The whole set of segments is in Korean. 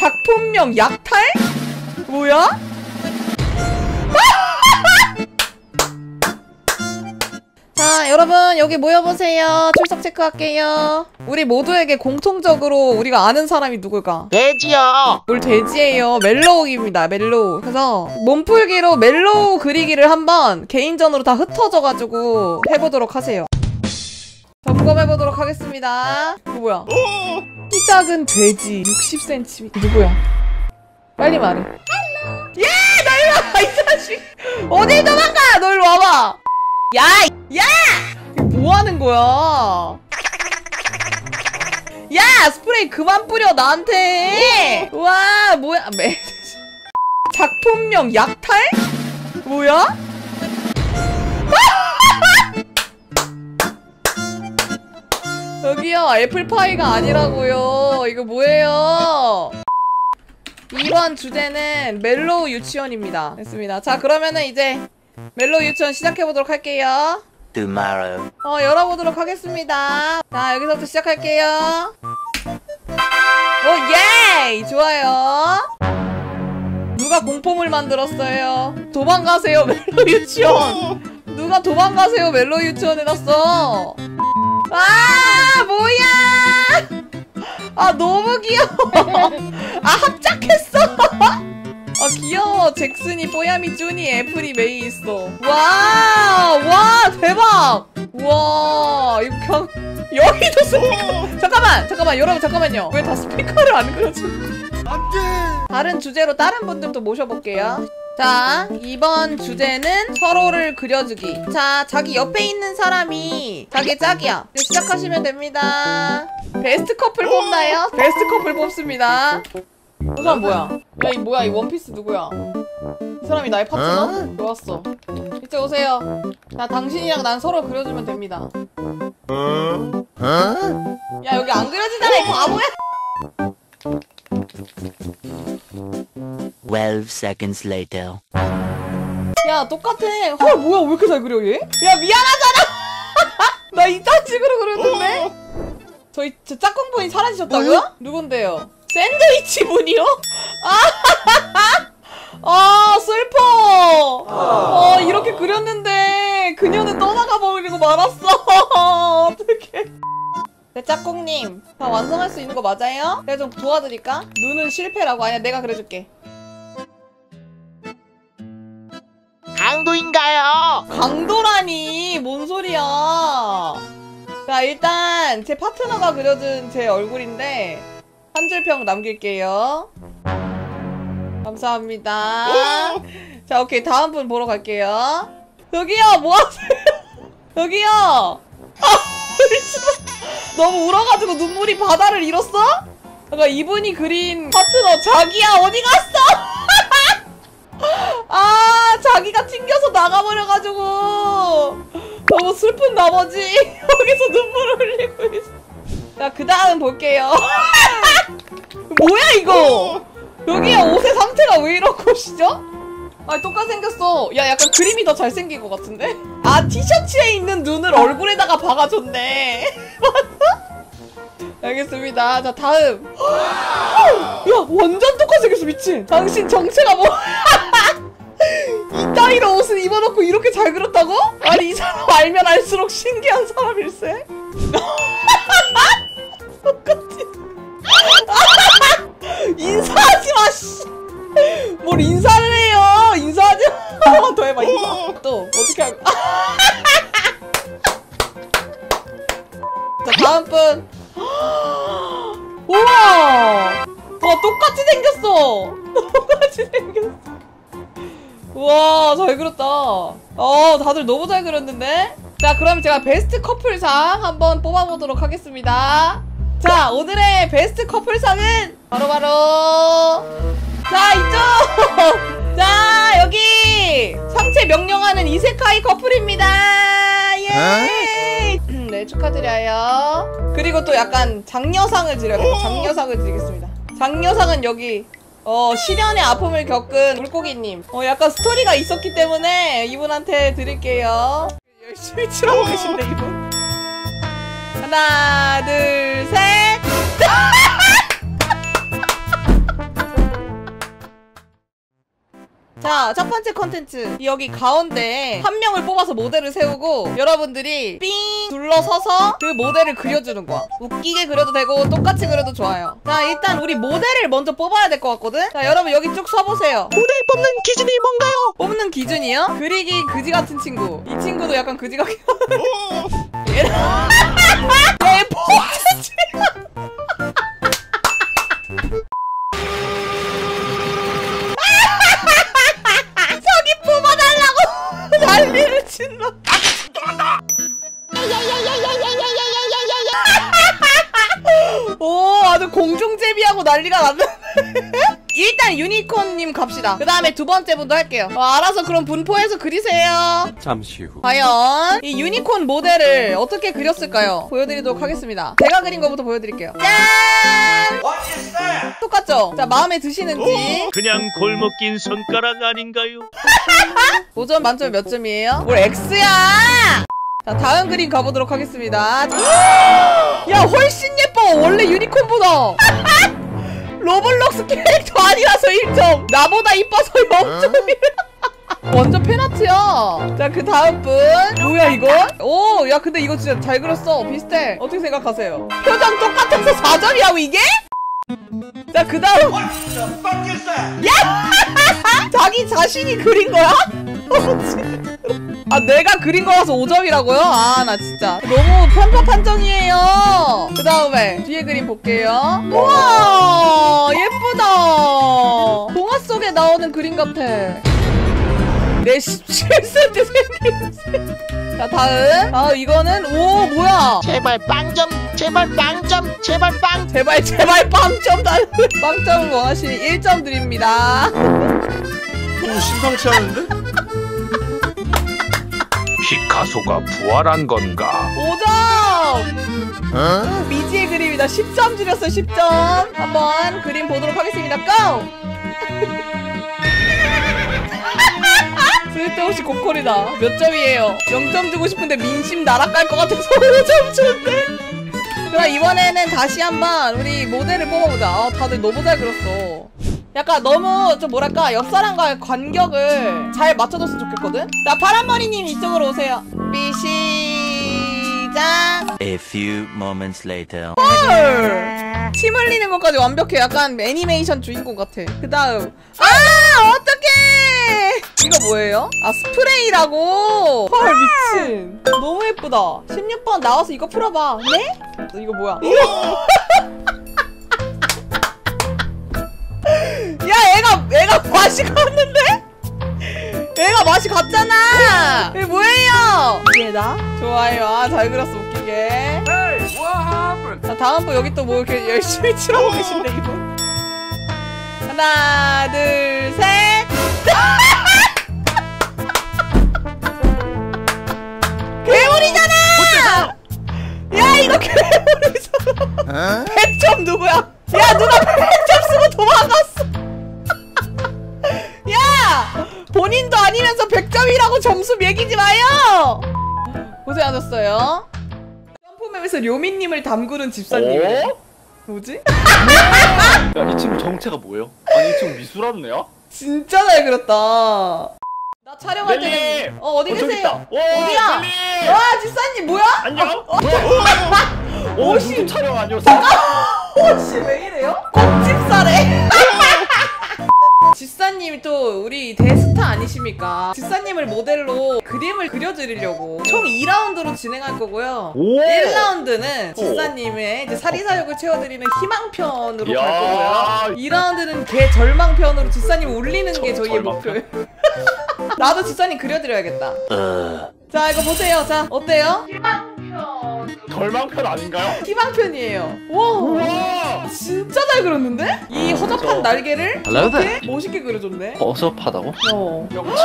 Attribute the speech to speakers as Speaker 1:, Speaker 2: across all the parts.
Speaker 1: 작품명 약탈? 뭐야? 자, 여러분 여기 모여보세요. 출석 체크할게요. 우리 모두에게 공통적으로 우리가 아는 사람이 누굴까?
Speaker 2: 돼지요.
Speaker 1: 뭘 돼지예요. 멜로우입니다. 멜로우. 그래서 몸풀기로 멜로우 그리기를 한번 개인전으로 다 흩어져가지고 해보도록 하세요. 점검해보도록 하겠습니다. 이거 뭐야? 키 작은 돼지 60cm. 누구야? 빨리 말해. 예! 나 일로 와! 이 자식! 어딜 도망가! 너 일로 와봐! 야! 야! 이거 뭐 하는 거야? 야! 스프레이 그만 뿌려 나한테! 와 뭐야? 작품명 약탈? 뭐야? 여기요 애플파이가 아니라고요. 이거 뭐예요? 이번 주제는 멜로우 유치원입니다. 됐습니다. 자 그러면은 이제 멜로우 유치원 시작해보도록 할게요.
Speaker 2: Tomorrow.
Speaker 1: 열어보도록 하겠습니다. 자 여기서부터 시작할게요. 오 예이! 좋아요. 누가 공포물 만들었어요? 도망가세요 멜로우 유치원. 누가 도망가세요 멜로우 유치원 해놨어. 아 뭐야! 아 너무 귀여워. 아 합작했어. 아 귀여워. 잭슨이 뽀야미 쭈니 애플이 메이 있어. 와 대박. 와 이거 그냥 여기도 스피커. 잠깐만 여러분 잠깐만요. 왜 다 스피커를 안 그려줘? 안돼. 다른 주제로 다른 분들도 모셔볼게요. 자 이번 주제는 서로를 그려주기. 자 자기 옆에 있는 사람이 자기 짝이야. 이제 시작하시면 됩니다. 베스트 커플 뽑나요? 베스트 커플 뽑습니다. 저 사람 뭐야? 야 이 뭐야 이 원피스 누구야? 이 사람이 나의 파트너? 좋았어. 이제 오세요. 자 당신이랑 난 서로 그려주면 됩니다. 야 여기 안 그려지잖아 이 바보야.
Speaker 2: 12 seconds later.
Speaker 1: 야 똑같아. 헐 뭐야 왜 이렇게 잘 그려 얘? 야 미안하잖아. 나 이딴 식으로 그렸는데. 저 짝꿍분이 사라지셨다고요? 누군데요? 샌드위치 분이요? 아 슬퍼. 이렇게 그렸는데 그녀는 떠나가 버리고 말았어. 어떡해. 네, 짝꿍님 다 완성할 수 있는 거 맞아요? 내가 좀 도와드릴까? 눈은 실패라고. 아니야 내가 그려줄게.
Speaker 2: 강도인가요?
Speaker 1: 강도라니 뭔 소리야. 자 일단 제 파트너가 그려준 제 얼굴인데 한 줄평 남길게요. 감사합니다. 자 오케이 다음 분 보러 갈게요. 여기요 뭐하세요? 여기요. 너무 울어가지고 눈물이 바다를 잃었어? 그러니까 이분이 그린 파트너 자기야 어디 갔어? 아 자기가 튕겨서 나가버려가지고 너무 슬픈 나머지 여기서 눈물을 흘리고 있어. 자 그 다음 볼게요. 뭐야 이거? 여기야 옷의 상태가 왜 이런 것이죠? 아 똑같이 생겼어. 야 약간 그림이 더 잘생긴 것 같은데? 아 티셔츠에 있는 눈을 얼굴에다가 박아줬네. 알겠습니다. 자 다음. 야 완전 똑같이 생겼어. 미친. 당신 정체가 뭐? 이따위로 옷을 입어놓고 이렇게 잘 그렸다고? 아니 이 사람 알면 알수록 신기한 사람일세. 똑같이. 인사하지마 씨. 뭘 인사를 해요. 인사하지 마. 한 번 더 해봐 인사. 또 어떻게 할까? 자 다음 분. 우와 와 똑같이 생겼어. 똑같이 생겼어. 우와 잘 그렸다. 다들 너무 잘 그렸는데? 자 그럼 제가 베스트 커플상 한번 뽑아보도록 하겠습니다. 자 오늘의 베스트 커플상은 바로바로 자 이쪽. 자 여기 상체 명령하는 이세카이 커플입니다. 예. 네 축하드려요. 그리고 또 약간 장려상을 드려요. 장려상을 드리겠습니다. 장려상은 여기 시련의 아픔을 겪은 물고기님. 약간 스토리가 있었기 때문에 이분한테 드릴게요. 열심히 칠하고 계신데 이분. 하나 둘 셋. 자, 첫 번째 컨텐츠. 여기 가운데 한 명을 뽑아서 모델을 세우고 여러분들이 삥 둘러서서 그 모델을 그려주는 거야. 웃기게 그려도 되고 똑같이 그려도 좋아요. 자, 일단 우리 모델을 먼저 뽑아야 될 것 같거든? 자, 여러분 여기 쭉 서보세요.
Speaker 2: 모델 뽑는 기준이 뭔가요?
Speaker 1: 뽑는 기준이요? 그리기 그지 같은 친구. 이 친구도 약간 그지 같긴 하네. 얘 포즈. 저기 뽑아달라고 난리를 친다. 오, 아주 공중제비하고 난리가 났네. 일단 유니콘님 갑시다. 그 다음에 두 번째 분도 할게요. 알아서 그럼 분포해서 그리세요.
Speaker 3: 잠시 후.
Speaker 1: 과연 이 유니콘 모델을 어떻게 그렸을까요? 보여드리도록 하겠습니다. 제가 그린 거부터 보여드릴게요. 짠! 똑같죠? 자, 마음에 드시는지.
Speaker 4: 그냥 골목 낀 손가락 아닌가요?
Speaker 1: 5점 만점에 몇 점이에요? 뭘 X야! 자, 다음 그림 가보도록 하겠습니다. 야, 훨씬 예뻐! 원래 유니콘보다! 로블록스 캐릭터 아니라서 1점! 나보다 이뻐서 0점이야! 완전 팬아트야! 자, 그 다음 분. 뭐야, 이거? 오, 야, 근데 이거 진짜 잘 그렸어. 비슷해. 어떻게 생각하세요? 표정 똑같아서 4점이라고, 이게? 자, 그 다음. 야! 자기 자신이 그린 거야? 아, 내가 그린 거라서 5점이라고요? 아, 나 진짜 너무 편파 판정이에요. 그 다음에 뒤에 그림 볼게요. 우와, 예쁘다. 동화 속에 나오는 그림 같아. 내 17세 때 생긴. 자, 다음. 아, 이거는 오, 뭐야?
Speaker 2: 제발 빵점, 제발 빵점, 제발 빵.
Speaker 1: 제발 빵점 달. 빵점을 원하시니 1점 드립니다.
Speaker 3: 오, 심상치 않은데?
Speaker 4: 피카소가 부활한 건가?
Speaker 1: 5점! 미지의 그림이다. 10점 줄였어요, 10점. 한번 그림 보도록 하겠습니다. 고! 쓸데없이 고퀄이다. 몇 점이에요? 0점 주고 싶은데 민심 날아갈 것 같아서 5점 주는데? 그럼 이번에는 다시 한번 우리 모델을 뽑아보자. 아, 다들 너무 잘 그렸어. 약간 너무 좀 뭐랄까 옆사람과의 간격을 잘 맞춰줬으면 좋겠거든? 자, 파란머리님 이쪽으로 오세요. 시작.
Speaker 2: A few moments later.
Speaker 1: 헐! 침 흘리는 것까지 완벽해. 약간 애니메이션 주인공 같아. 그 다음. 아! 어떡해! 이거 뭐예요? 아, 스프레이라고! 헐, 미친. 너무 예쁘다. 16번 나와서 이거 풀어봐. 네? 이거 뭐야? 이거. 야, 애가 맛이 갔는데? 애가 맛이 갔잖아! 이게 뭐예요? 얘다? 좋아요. 아, 잘 그렸어, 웃기게. 자, 다음 분 여기 또 뭐 이렇게 열심히 칠하고 계신데, 이분. 하나, 둘, 셋! 괴물이잖아! 야, 이거 괴물이잖아! 100점 누구야? 야, 누가 100점 쓰고 도망갔어! 야! 본인도 아니면서 100점이라고 점수 매기지 마요! 고생하셨어요. 점프맵에서 료민님을 담그는 집사님이래. 뭐지?
Speaker 3: 야, 이 친구 정체가 뭐예요? 아니, 이 친구 미술하는 애야?
Speaker 1: 진짜 잘 그렸다. 나 촬영할
Speaker 3: 멜리!
Speaker 1: 때는 어디
Speaker 3: 저기
Speaker 1: 계세요?
Speaker 3: 있다. 오,
Speaker 1: 어디야?
Speaker 3: 멜리!
Speaker 1: 와, 집사님 뭐야?
Speaker 3: 안녕?
Speaker 1: 옷이-
Speaker 3: 무슨 촬영 아니었어?
Speaker 1: 혹시 왜 이래요? 꽃집사래. 지사님이 또 우리 대스타 아니십니까? 지사님을 모델로 그림을 그려드리려고 총 2라운드로 진행할 거고요.
Speaker 3: 오!
Speaker 1: 1라운드는 지사님의 이제 사리사욕을 채워드리는 희망편으로 갈
Speaker 3: 야.
Speaker 1: 거고요. 2라운드는 개 절망편으로 지사님 올리는 게 저희의
Speaker 3: 절망편?
Speaker 1: 목표예요. 나도 지사님 그려드려야겠다. 자, 이거 보세요. 자, 어때요?
Speaker 3: 덜망편 아닌가요?
Speaker 1: 희망편이에요. 와,
Speaker 3: 우와!
Speaker 1: 진짜 잘 그렸는데? 이 허접한
Speaker 3: 그쵸.
Speaker 1: 날개를
Speaker 2: Hello
Speaker 1: 이렇게 멋있게 그려줬네.
Speaker 3: 어섭하다고?
Speaker 1: 어.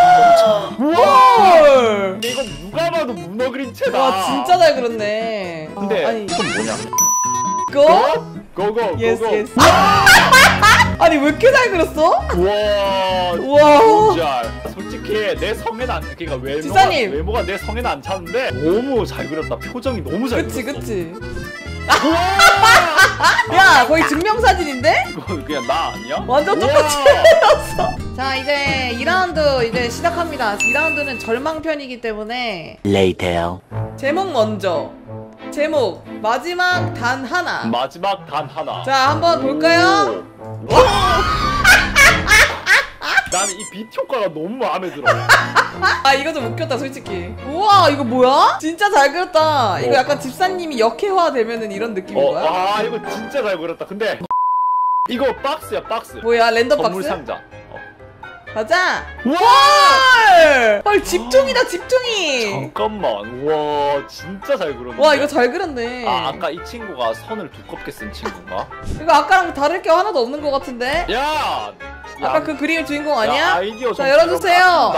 Speaker 3: 우와!
Speaker 1: 헐.
Speaker 3: 근데 이건 누가 봐도 문어 그림체다.
Speaker 1: 와, 진짜 잘 그렸네.
Speaker 3: 근데
Speaker 1: 아니,
Speaker 3: 이건 뭐냐?
Speaker 1: 고?
Speaker 3: 고고
Speaker 1: 예스,
Speaker 3: 고고.
Speaker 1: 예스. 아니, 왜 이렇게 잘 그렸어?
Speaker 3: 우와.
Speaker 1: 우와.
Speaker 3: 잘. 솔직히 내 성에는 안, 그러니까
Speaker 1: 지사님.
Speaker 3: 외모가 내 성에는 안 차는데 너무 잘 그렸다. 표정이 너무 잘
Speaker 1: 그치,
Speaker 3: 그렸어.
Speaker 1: 그치.
Speaker 3: 우와!
Speaker 1: 야 거의 증명사진인데?
Speaker 3: 이거 그냥 나 아니야?
Speaker 1: 완전 똑같이
Speaker 3: 우와!
Speaker 1: 생겼어. 자 이제 2라운드 이제 시작합니다. 2라운드는 절망편이기 때문에
Speaker 2: Later.
Speaker 1: 제목 먼저. 제목 마지막 단 하나.
Speaker 3: 마지막 단 하나.
Speaker 1: 자 한번 볼까요?
Speaker 3: 오. 나는 이 빛 효과가 너무 마음에 들어.
Speaker 1: 아 이거 좀 웃겼다 솔직히. 우와 이거 뭐야? 진짜 잘 그렸다. 이거 약간 집사님이 역해화 되면은 이런 느낌인 거야?
Speaker 3: 아 이거 진짜 잘 그렸다. 근데 이거 박스야 박스.
Speaker 1: 뭐야 랜덤
Speaker 3: 선물
Speaker 1: 박스?
Speaker 3: 상자.
Speaker 1: 가자.
Speaker 3: 우와!
Speaker 1: 헐 집중이다 집중이.
Speaker 3: 잠깐만. 와 진짜 잘 그렸네.
Speaker 1: 와 이거 잘 그렸네.
Speaker 3: 아 아까 이 친구가 선을 두껍게 쓴 친구인가?
Speaker 1: 이거 아까랑 다를 게 하나도 없는 것 같은데?
Speaker 3: 야!
Speaker 1: 아까 그 그림의 주인공 아니야?
Speaker 3: 야, 아이디어
Speaker 1: 자
Speaker 3: 좀
Speaker 1: 열어주세요.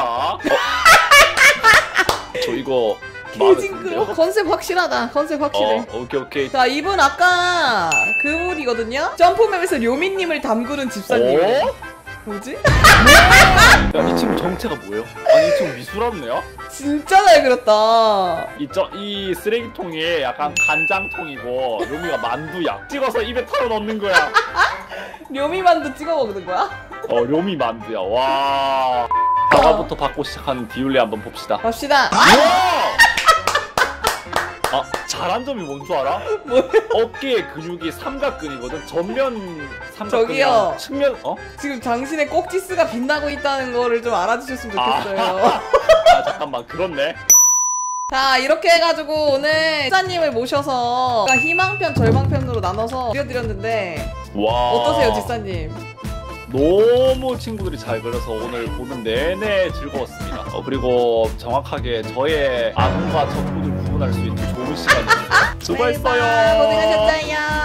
Speaker 3: 저 이거 마음에
Speaker 1: 개징그러.
Speaker 3: 드는데요?
Speaker 1: 컨셉 확실하다. 컨셉 확실해.
Speaker 3: 오케이 오케이.
Speaker 1: 자 이분 아까 그분이거든요. 점프맵에서 료미님을 담그는 집사님.
Speaker 3: 어?
Speaker 1: 뭐지?
Speaker 3: 야, 이 친구 정체가 뭐예요? 아니 이 친구 미술하네요?
Speaker 1: 진짜 잘 그렸다.
Speaker 3: 이 쓰레기통이 약간 간장통이고 료미가 만두야. 찍어서 입에 털어 넣는 거야.
Speaker 1: 료미 만두 찍어 먹는 거야?
Speaker 3: 료미 만두야. 와. 사과부터 받고 시작하는 디올레 한번 봅시다.
Speaker 1: 갑시다.
Speaker 3: 우와! 아, 잘한 점이 뭔 줄 알아?
Speaker 1: 뭐야?
Speaker 3: 어깨 근육이 삼각근이거든. 전면 삼각근이랑
Speaker 1: 저기요.
Speaker 3: 측면
Speaker 1: 지금 당신의 꼭지스가 빛나고 있다는 거를 좀 알아주셨으면 좋겠어요.
Speaker 3: 아 잠깐만 그렇네.
Speaker 1: 자 이렇게 해가지고 오늘 집사님을 모셔서 희망편 절망편으로 나눠서 그려드렸는데
Speaker 3: 와.
Speaker 1: 어떠세요 집사님?
Speaker 3: 너무 친구들이 잘 그려서 오늘 보는 내내 즐거웠습니다. 그리고 정확하게 저의 아군과 적군을 구분할 수 있는 좋은 시간이었어요. 수고했어요.
Speaker 1: 고생하셨어요.